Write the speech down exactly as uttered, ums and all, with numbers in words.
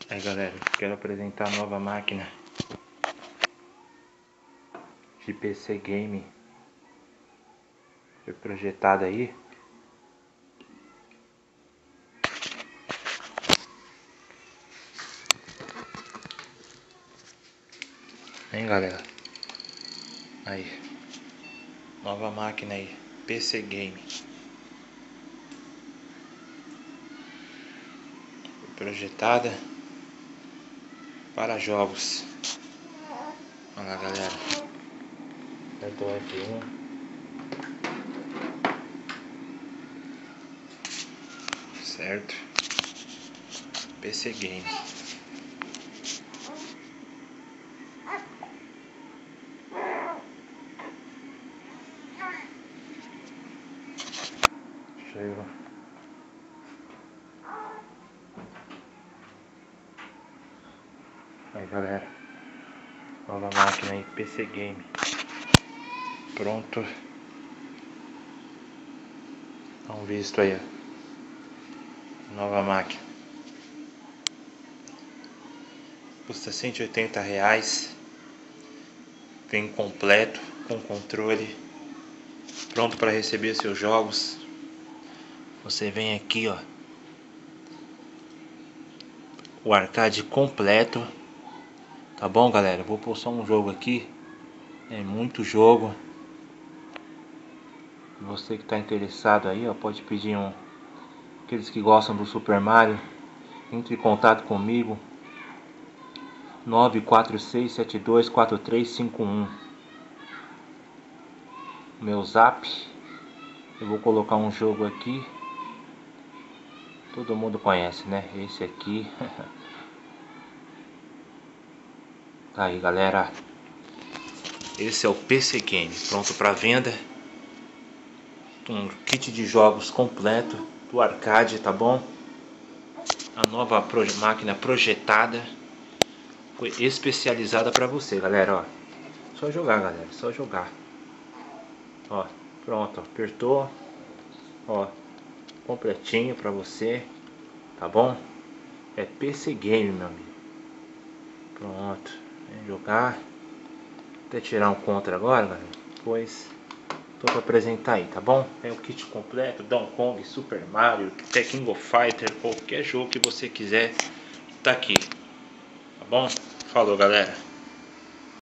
Aí galera, quero apresentar a nova máquina de P C Game. Foi projetada aí. Hein galera? Aí. Nova máquina aí, P C Game. Foi projetada para jogos. Olha lá galera. Aperta o F um. Certo? P C Game. Deixa eu... Aí galera, nova máquina aí, P C Game. Pronto. Vamos ver isso aí, ó. Nova máquina. Custa cento e oitenta reais. Vem completo, com controle. Pronto para receber seus jogos. Você vem aqui, ó. O arcade completo. Tá bom, galera? Vou pôr só um jogo aqui. É muito jogo. Você que está interessado aí, ó, pode pedir um. Aqueles que gostam do Super Mario, entre em contato comigo. nove quatro seis sete dois quatro três cinco um. Meu zap. Eu vou colocar um jogo aqui. Todo mundo conhece, né? Esse aqui. Tá aí, galera. Esse é o P C Game, pronto para venda. Um kit de jogos completo do arcade, tá bom? A nova proje máquina projetada, foi especializada para você, galera, ó. Só jogar, galera, só jogar. Ó, pronto, apertou. Ó, completinho para você, tá bom? É P C Game, meu amigo. Pronto, vem jogar. Até tirar um contra agora, galera. Depois tô para apresentar aí, tá bom? É o kit completo, Donkey Kong, Super Mario, até King of Fighter, qualquer jogo que você quiser, tá aqui. Tá bom? Falou, galera.